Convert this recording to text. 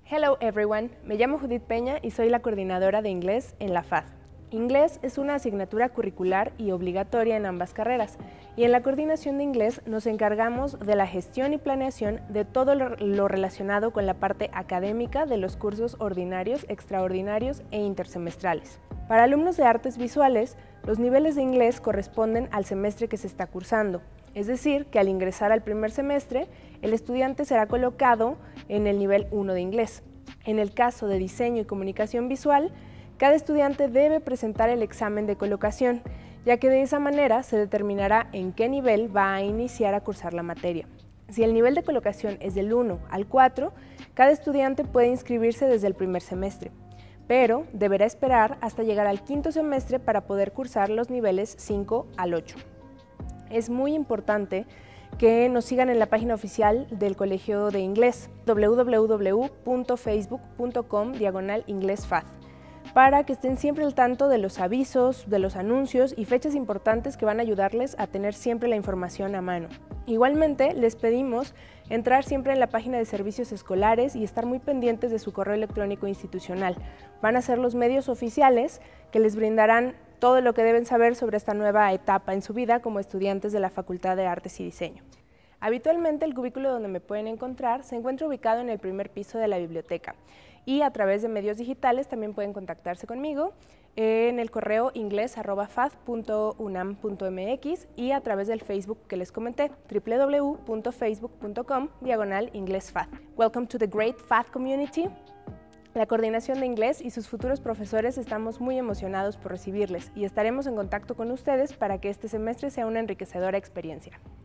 Hello everyone, me llamo Judith Peña y soy la coordinadora de inglés en la FAD. Inglés es una asignatura curricular y obligatoria en ambas carreras, y en la coordinación de inglés nos encargamos de la gestión y planeación de todo lo relacionado con la parte académica de los cursos ordinarios, extraordinarios e intersemestrales. Para alumnos de artes visuales, los niveles de inglés corresponden al semestre que se está cursando, es decir, que al ingresar al primer semestre, el estudiante será colocado en el nivel 1 de inglés. En el caso de diseño y comunicación visual, cada estudiante debe presentar el examen de colocación, ya que de esa manera se determinará en qué nivel va a iniciar a cursar la materia. Si el nivel de colocación es del 1 al 4, cada estudiante puede inscribirse desde el primer semestre, pero deberá esperar hasta llegar al quinto semestre para poder cursar los niveles 5 al 8. Es muy importante que nos sigan en la página oficial del Colegio de Inglés, www.facebook.com/inglesfad, para que estén siempre al tanto de los avisos, de los anuncios y fechas importantes que van a ayudarles a tener siempre la información a mano. Igualmente, les pedimos entrar siempre en la página de servicios escolares y estar muy pendientes de su correo electrónico institucional. Van a ser los medios oficiales que les brindarán todo lo que deben saber sobre esta nueva etapa en su vida como estudiantes de la Facultad de Artes y Diseño. Habitualmente el cubículo donde me pueden encontrar se encuentra ubicado en el primer piso de la biblioteca y a través de medios digitales también pueden contactarse conmigo en el correo ingles@fad.unam.mx y a través del Facebook que les comenté, www.facebook.com/inglesfad. Welcome to the great FAD community. La coordinación de inglés y sus futuros profesores estamos muy emocionados por recibirles y estaremos en contacto con ustedes para que este semestre sea una enriquecedora experiencia.